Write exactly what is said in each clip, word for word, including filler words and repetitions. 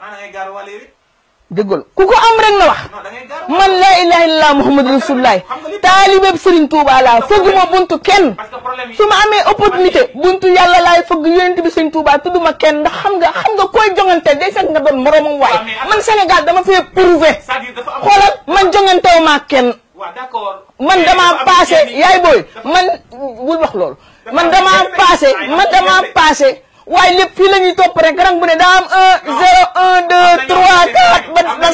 dëggal ku ko am rek na wax man laa ilaha illallah muhammadu rasulullah taalibeeb Serigne Touba laa fëgguma buntu kenn su ma amee opportunité buntu yàlla laay fëgg yonent bi Serigne Touba tudduma kenn ndax xam nga xam nga koy jongante day fekk nga doon moromam waay man Sénégal dama fee prouvé xoolal man jongantew maa kenn man dama passé yaay booy man bul wax loolu man dama passé man dama passé waaye lépp fii la ñuy topp rek rang bu ne daa am un zéro un deux trois quatre ba ba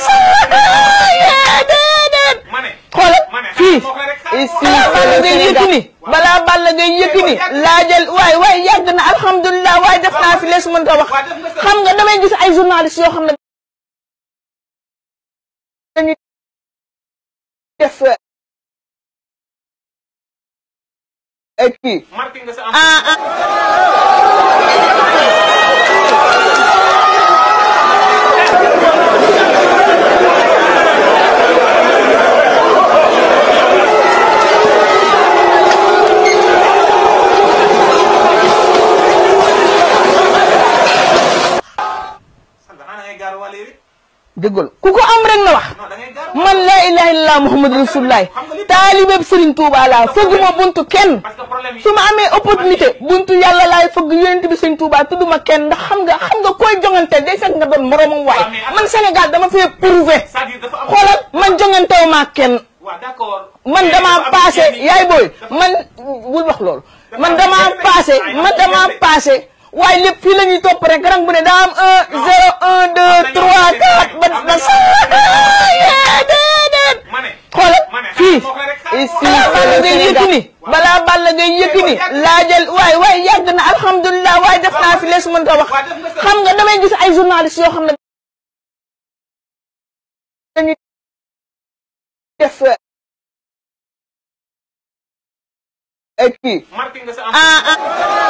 déedéet xoolal fii balaa Balla Gaye Yékini balaa Balla Gaye Yékini laajal waay waay yàgg na alhamdulilah waaye def naa fi lees mën ta wax xam nga damay gis ay journalistes yoo xam ne dañuy def kii ah ah dëggal ku ko am rek na wax man laa ilaha illallah muhammadu rasulullah taalibeeb Serigne Touba laa fëgguma buntu kenn su ma amee opportunité buntu yàlla laay fëgg yonent bi Serigne Touba tudduma kenn ndax xam nga xam nga koy jongante day fekk nga doon moromam waay man Sénégal dama fee prouvé xoolal man jongantew maa kenn man dama passé yaay booy man bul wax loolu man dama passé man dama passé waaye lépp fii la ñuy topp rek rang bu ne daa am un zéro un deux trois quatre ba ba déedéet xoolal fii balaa Balla Gaye Yékini balaa Balla Gaye Yékini laajal waay waay yàgg na alhamdulilah waaye def naa fi lees mën ta wax xam nga damay gis ay journalistes yoo xam ne dañuy def kii ah ah